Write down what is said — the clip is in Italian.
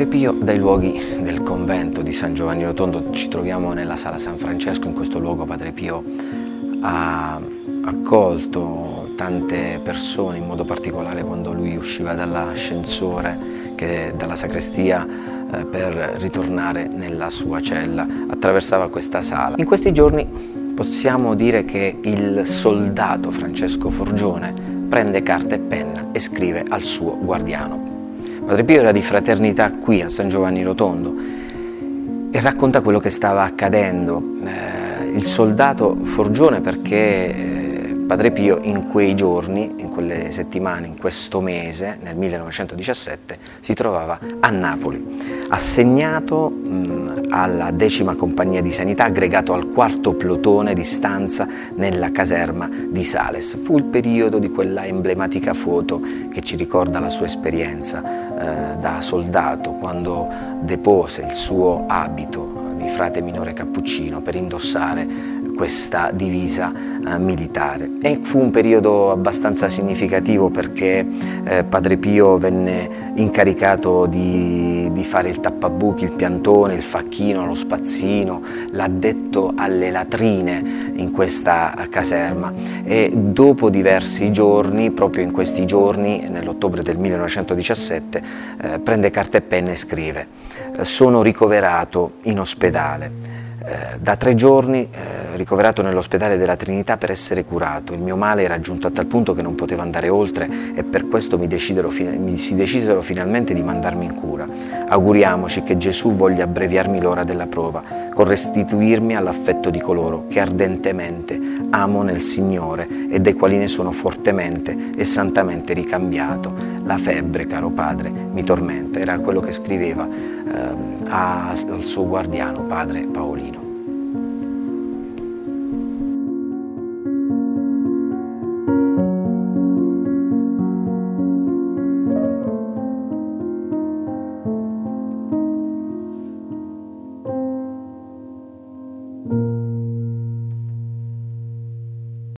Padre Pio, dai luoghi del convento di San Giovanni Rotondo, ci troviamo nella Sala San Francesco. In questo luogo Padre Pio ha accolto tante persone, in modo particolare quando lui usciva dall'ascensore, dalla sacrestia, per ritornare nella sua cella, attraversava questa sala. In questi giorni possiamo dire che il soldato Francesco Forgione prende carta e penna e scrive al suo guardiano. Padre Pio era di fraternità qui a San Giovanni Rotondo e racconta quello che stava accadendo. Il soldato Forgione, perché Padre Pio in quei giorni, in quelle settimane, in questo mese, nel 1917, si trovava a Napoli, assegnato alla 10ª compagnia di sanità, aggregato al 4º plotone di stanza nella caserma di Sales. Fu il periodo di quella emblematica foto che ci ricorda la sua esperienza da soldato, quando depose il suo abito di frate minore cappuccino per indossare questa divisa militare. E fu un periodo abbastanza significativo, perché Padre Pio venne incaricato di fare il tappabuchi, il piantone, il facchino, lo spazzino, l'addetto alle latrine in questa caserma, e dopo diversi giorni, proprio in questi giorni, nell'ottobre del 1917, prende carta e penna e scrive: sono ricoverato in ospedale. Da 3 giorni ricoverato nell'ospedale della Trinità per essere curato. Il mio male era giunto a tal punto che non potevo andare oltre, e per questo mi si decisero finalmente di mandarmi in cura. Auguriamoci che Gesù voglia abbreviarmi l'ora della prova, con restituirmi all'affetto di coloro che ardentemente amo nel Signore e dai quali ne sono fortemente e santamente ricambiato. La febbre, caro padre, mi tormenta. Era quello che scriveva al suo guardiano, padre Paolino.